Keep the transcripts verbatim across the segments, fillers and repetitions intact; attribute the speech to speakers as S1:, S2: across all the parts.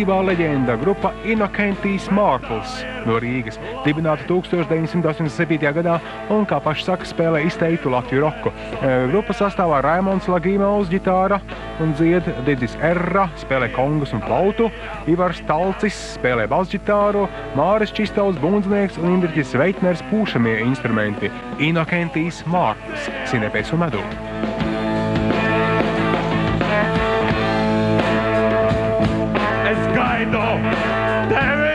S1: pēcbāla leģenda grupa Innocentijas Marples no Rīgas, dibināta tūkstoš deviņsimt astoņdesmit septītajā gadā un, kā paši saka, spēlē izteiktu latviju roku. Grupa sastāvā Raimonds Lagīmauls ģitāra un dzied, Didis Erra spēlē kongus un flautu, Ivars Talcis spēlē basģitāru, Māris Čistauls bundznieks un Indriķis Veitners pūšamie instrumenti. Innocentijas Marples, Sinepēs un medū.
S2: Es gaidu tevi,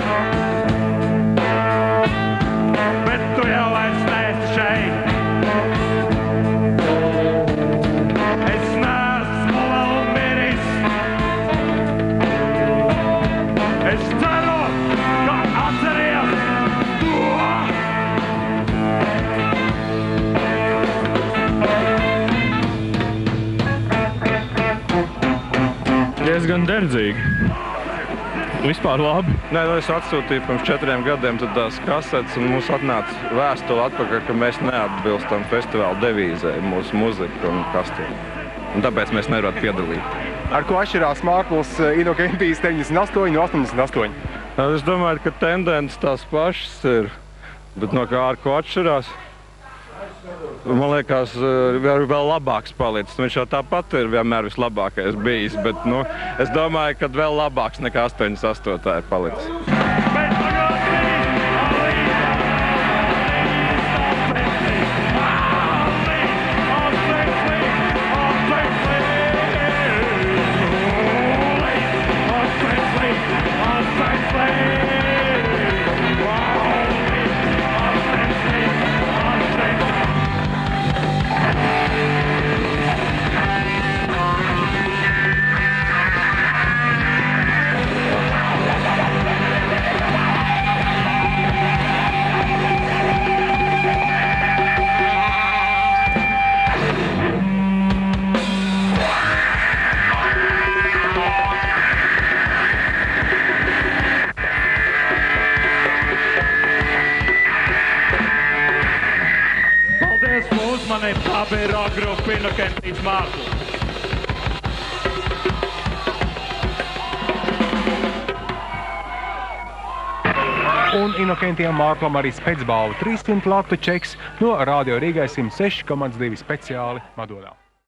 S2: bet tu jau vairs neesi šeit. Es neesmu vēl miris. Es ceru, ka atceries to. Diezgan derdzīgi. Vispār labi.
S3: Nē, nu es atsūtīju pirms četriem gadiem tad tās kasetes, un mums atnāca vēstule atpakaļ, ka mēs neatbilstam festivāla devīzē, mūsu muzika un kastiem. Un tāpēc mēs nevarētu piedalīt.
S1: Ar ko atšķirās Marples Innocentijas deviņdesmit astoņi no astoņdesmit astoņi?
S3: Es domāju, ka tendences tās pašas ir, bet no kā ar ko atšķirās? Man liekas, vēl labāks palicis. Viņš jau tāpat ir vienmēr vislabākais bijis, bet nu, es domāju, ka vēl labāks nekā astoņdesmit astotajā ir palicis.
S2: Uzmanību, tā bija rock grupa Innocentijas Marples.
S1: Un Innocentijam Marplam arī spēcbalva trīssimt latu čeks no Radio Rīgai simt seši komats divi speciāli Madonā.